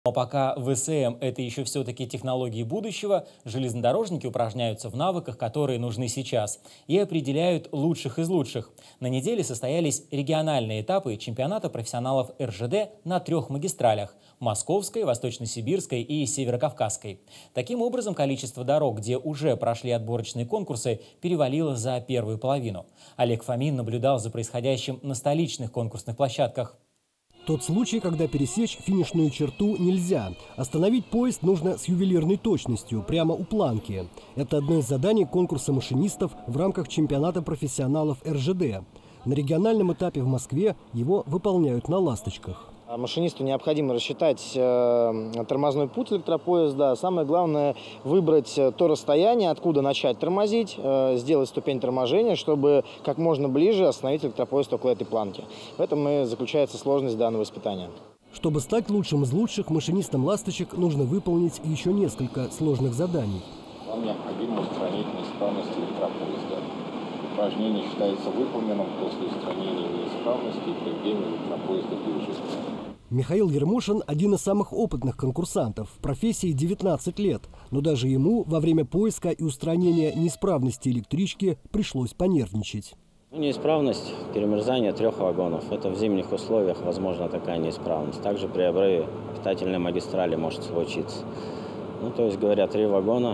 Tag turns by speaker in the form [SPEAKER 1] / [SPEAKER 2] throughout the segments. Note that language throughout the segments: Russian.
[SPEAKER 1] Но пока ВСМ– это еще все-таки технологии будущего, железнодорожники упражняются в навыках, которые нужны сейчас, и определяют лучших из лучших. На неделе состоялись региональные этапы чемпионата профессионалов РЖД на 3 магистралях – Московской, Восточно-Сибирской и Северокавказской. Таким образом, количество дорог, где уже прошли отборочные конкурсы, перевалило за первую половину. Олег Фомин наблюдал за происходящим на столичных конкурсных площадках.
[SPEAKER 2] Тот случай, когда пересечь финишную черту нельзя. Остановить поезд нужно с ювелирной точностью, прямо у планки. Это одно из заданий конкурса машинистов в рамках чемпионата профессионалов РЖД. На региональном этапе в Москве его выполняют на «Ласточках».
[SPEAKER 3] Машинисту необходимо рассчитать тормозной путь электропоезда. Самое главное – выбрать то расстояние, откуда начать тормозить, сделать ступень торможения, чтобы как можно ближе остановить электропоезд около этой планки. В этом и заключается сложность данного испытания.
[SPEAKER 2] Чтобы стать лучшим из лучших, машинистам «Ласточек» нужно выполнить еще несколько сложных заданий.
[SPEAKER 4] Вам необходимо устранить неисправность электропоезда. Упражнение считается выполненным после устранения неисправности и приведения электропоезда в движение.
[SPEAKER 2] Михаил Ермошин – один из самых опытных конкурсантов. В профессии 19 лет. Но даже ему во время поиска и устранения неисправности электрички пришлось понервничать.
[SPEAKER 5] Неисправность перемерзания 3 вагонов. Это в зимних условиях возможна такая неисправность. Также при обрыве питательной магистрали может случиться. То есть, говоря, 3 вагона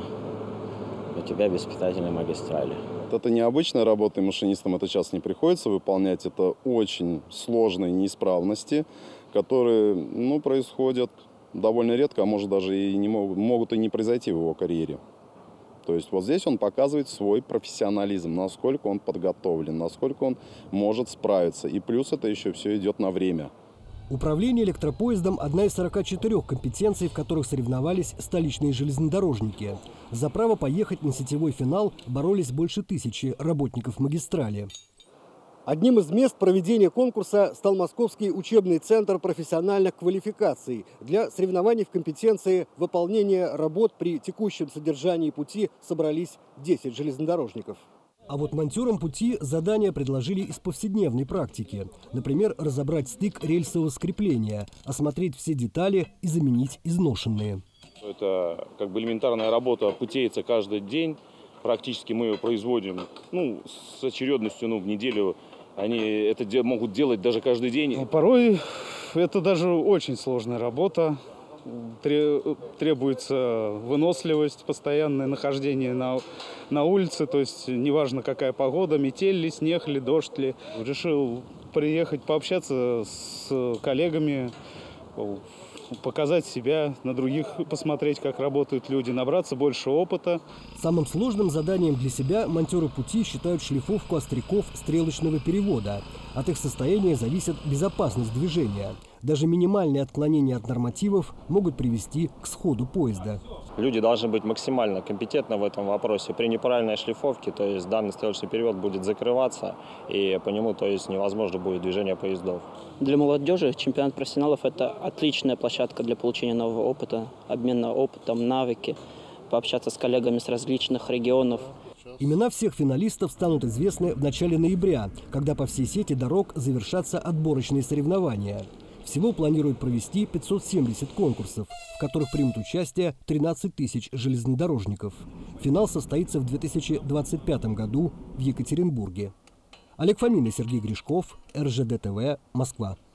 [SPEAKER 5] у тебя без питательной магистрали.
[SPEAKER 6] Это необычная работа, и машинистам это часто не приходится выполнять. Это очень сложные неисправности, которые происходят довольно редко, а может даже и могут и не произойти в его карьере. То есть вот здесь он показывает свой профессионализм, насколько он подготовлен, насколько он может справиться. И плюс это еще все идет на время.
[SPEAKER 2] Управление электропоездом – одна из 44 компетенций, в которых соревновались столичные железнодорожники. За право поехать на сетевой финал боролись больше 1000 работников магистрали. Одним из мест проведения конкурса стал Московский учебный центр профессиональных квалификаций. Для соревнований в компетенции выполнения работ при текущем содержании пути собрались 10 железнодорожников. А вот монтёрам пути задания предложили из повседневной практики. Например, разобрать стык рельсового скрепления, осмотреть все детали и заменить изношенные.
[SPEAKER 7] Это элементарная работа путейца каждый день. Практически мы ее производим с очередностью в неделю. Они это могут делать даже каждый день.
[SPEAKER 8] Порой это даже очень сложная работа. Требуется выносливость, постоянное нахождение на улице, то есть неважно какая погода, метель ли, снег ли, дождь ли. Решил приехать пообщаться с коллегами, показать себя, на других посмотреть, как работают люди, набраться больше опыта.
[SPEAKER 2] Самым сложным заданием для себя монтёры пути считают шлифовку остряков стрелочного перевода. От их состояния зависит безопасность движения. Даже минимальные отклонения от нормативов могут привести к сходу поезда.
[SPEAKER 9] Люди должны быть максимально компетентны в этом вопросе. При неправильной шлифовке, то есть данный стрелочный перевод будет закрываться, и по нему, то есть невозможно будет движение поездов.
[SPEAKER 10] Для молодежи чемпионат профессионалов – это отличная площадка для получения нового опыта, обмена опытом, навыки, пообщаться с коллегами с различных регионов.
[SPEAKER 2] Имена всех финалистов станут известны в начале ноября, когда по всей сети дорог завершатся отборочные соревнования. Всего планируют провести 570 конкурсов, в которых примут участие 13 тысяч железнодорожников. Финал состоится в 2025 году в Екатеринбурге. Олег Фомин и Сергей Гришков, РЖД ТВ, Москва.